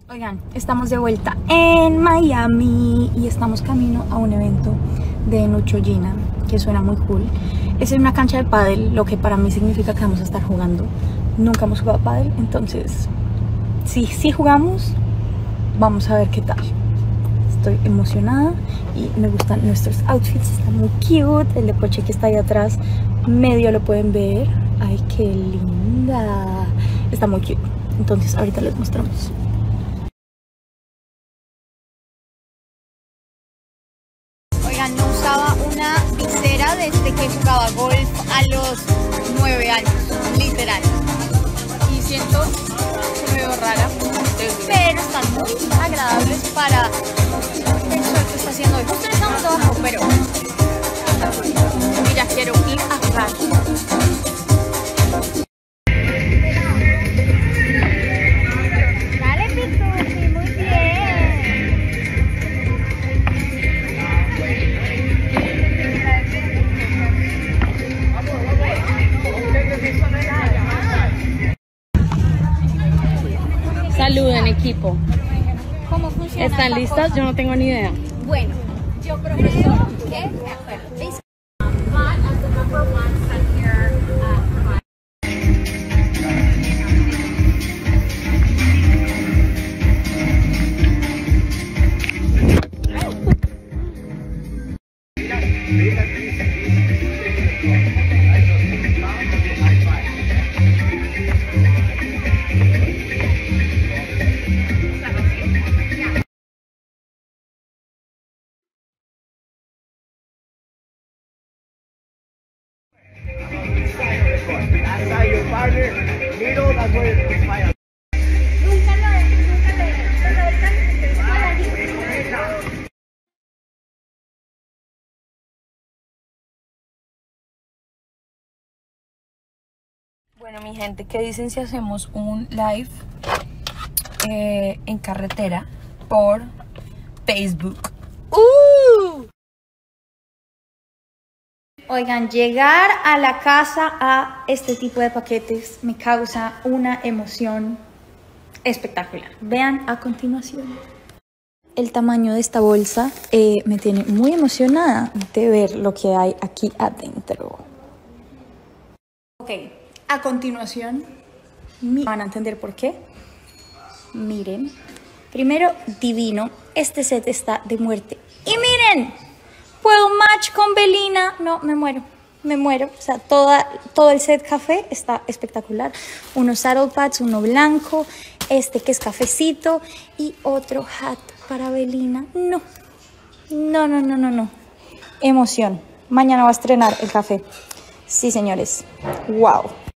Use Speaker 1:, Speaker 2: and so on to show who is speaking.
Speaker 1: Oigan, estamos de vuelta en Miami y estamos camino a un evento de Neutrogena que suena muy cool. Es en una cancha de pádel, lo que para mí significa que vamos a estar jugando. Nunca hemos jugado pádel, entonces si jugamos, vamos a ver qué tal. Estoy emocionada y me gustan nuestros outfits, está muy cute. El de Poche que está ahí atrás, medio lo pueden ver. Ay, qué linda, está muy cute. Entonces ahorita les mostramos. Oigan, no usaba una visera desde que jugaba golf a los 9 años, literal. Y siento que me veo rara, pero están muy agradables para el sol que está haciendo hoy. Justo estamos abajo, pero mira, quiero ir a jugar. Dale, Pitusi, muy bien.
Speaker 2: Saluden, equipo.
Speaker 1: ¿Cómo funciona?
Speaker 2: ¿Están
Speaker 1: esta
Speaker 2: listas?
Speaker 1: cosa?
Speaker 2: Yo no tengo ni idea.
Speaker 1: Bueno, yo creo que
Speaker 2: Bueno, mi gente, ¿qué dicen si hacemos un live en carretera por Facebook?
Speaker 1: Oigan, llegar a la casa a este tipo de paquetes me causa una emoción espectacular. Vean a continuación. El tamaño de esta bolsa me tiene muy emocionada de ver lo que hay aquí adentro. Ok, a continuación van a entender por qué. Miren, primero divino, este set está de muerte. Y miren, puedo match con Belina. No, me muero. O sea, todo el set café está espectacular. Unos saddle pads, uno blanco, este que es cafecito y otro hat para Belina. No. Emoción. Mañana va a estrenar el café. Sí, señores. Wow.